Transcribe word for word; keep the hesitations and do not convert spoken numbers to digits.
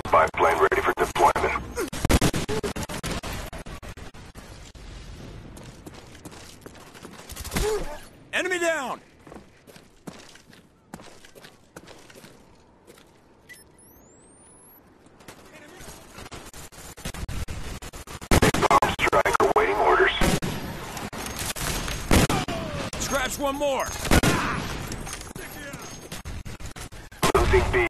Spy plane ready for deployment. Enemy down! Bomb strike awaiting orders. Scratch one more! Losing B.